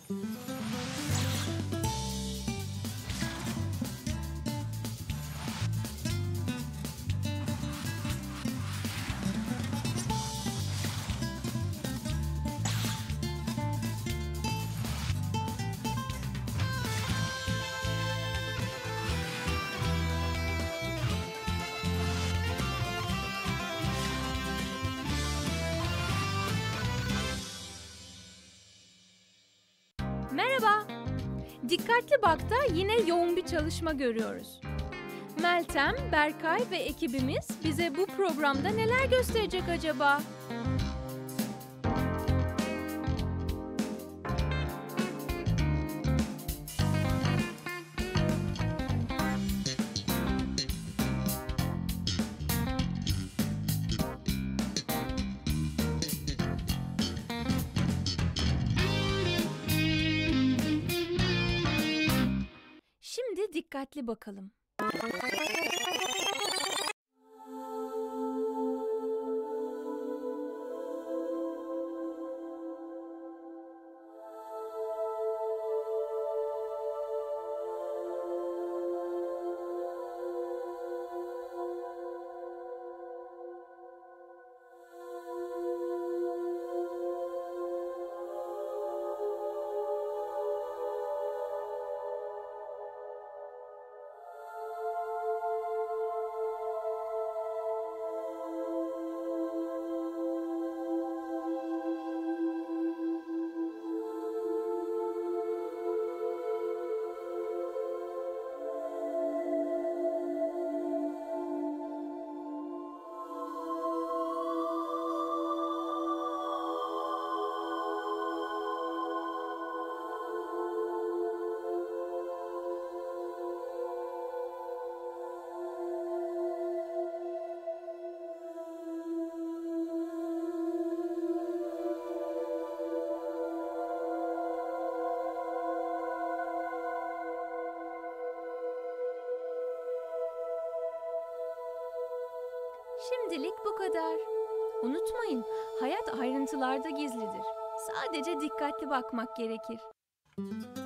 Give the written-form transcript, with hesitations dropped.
Merhaba. Dikkatli Bak'ta yine yoğun bir çalışma görüyoruz. Meltem, Berkay ve ekibimiz bize bu programda neler gösterecek acaba? Şimdi dikkatli bakalım. Şimdilik bu kadar. Unutmayın, hayat ayrıntılarda gizlidir. Sadece dikkatli bakmak gerekir.